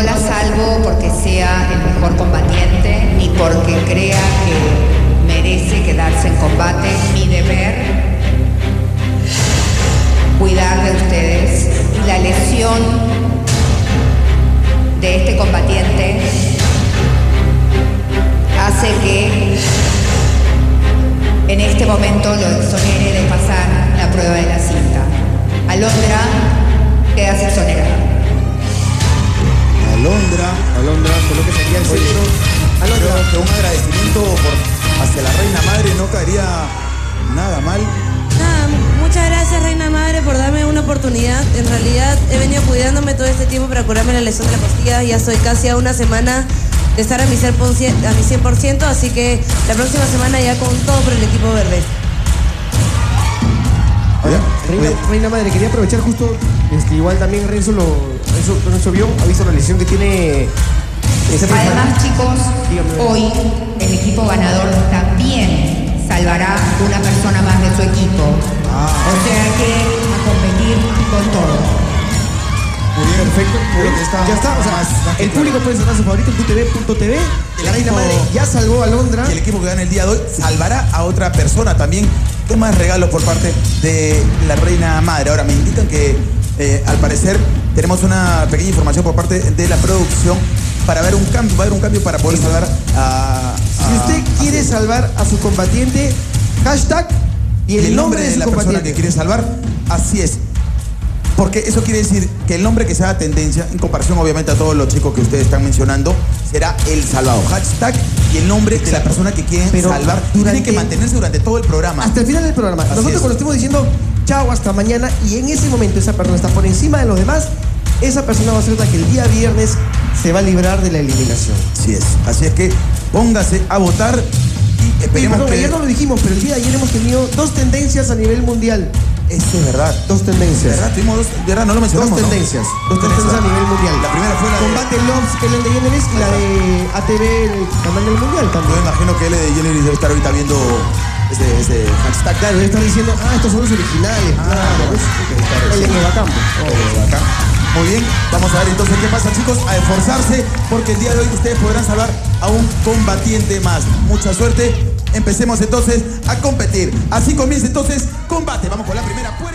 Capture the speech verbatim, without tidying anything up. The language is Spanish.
no la salvo porque sea el mejor combatiente, ni porque crea que merece quedarse en combate. Mi deber, cuidar de ustedes. Y la lesión de este combatiente hace que en este momento lo exonere de pasar la prueba de la cinta. Alondra, quedas exonerada. Alondra, Alondra, con lo que sería el centro. Alondra, creo que un agradecimiento por, hacia la Reina Madre no caería nada mal. Nada, muchas gracias Reina Madre por darme una oportunidad. En realidad he venido cuidándome todo este tiempo para curarme la lesión de la costilla. Ya soy casi a una semana de estar a mi cien por ciento, así que la próxima semana ya con todo por el equipo verde. Ahora, Reina, Reina Madre, quería aprovechar justo, este, igual también Renzo lo Renzo, Renzo vio, ha visto la lesión que tiene. Además, chicos, hoy el equipo ganador también salvará una persona más de su equipo. Ah. O sea que a competir con todo. Muy bien, perfecto. Creo que está, ya está, o sea, más, más el público puede sacar su favorito en tu t v punto t v. La Reina Madre ya salvó a Alondra. Y el equipo que gana el día de hoy salvará a otra persona también. ¿Qué más regalos por parte de la Reina Madre? Ahora me indican que eh, al parecer tenemos una pequeña información por parte de la producción para ver un cambio, va a haber un cambio para poder salvar a... a si usted quiere a salvar a su combatiente, hashtag y el, y el nombre, nombre de, de la persona que quiere salvar, así es. Porque eso quiere decir que el nombre que sea tendencia, en comparación obviamente a todos los chicos que ustedes están mencionando, será el salvado. Hashtag y el nombre de la persona que quieren Pero salvar. Durante, tiene que mantenerse durante todo el programa. Hasta el final del programa. Así Nosotros es. Cuando estemos diciendo chao, hasta mañana, y en ese momento esa persona está por encima de los demás, esa persona va a ser la que el día viernes se va a librar de la eliminación. Así es. Así es que póngase a votar y esperemos Oye, perdón, que... ayer no lo dijimos, pero el día de ayer hemos tenido dos tendencias a nivel mundial. Esto es verdad. Dos tendencias. ¿Verdad? Tuvimos dos, ¿verdad? No lo mencionamos, Dos tendencias. ¿no? Dos tendencias a nivel mundial. La primera fue la de... Combate Loves, que es el de Yeneris, y la de A T V, el canal del mundial también. Yo me imagino que él de Yeneris debe estar ahorita viendo ese, ese hashtag. Claro, debe estar diciendo, ah, estos son los originales. Ah, claro. El de Nuevacampo. Muy bien, vamos a ver entonces qué pasa, chicos, a esforzarse, porque el día de hoy ustedes podrán salvar a un combatiente más. Mucha suerte. Empecemos entonces a competir. Así comienza entonces combate. Vamos con la primera puerta.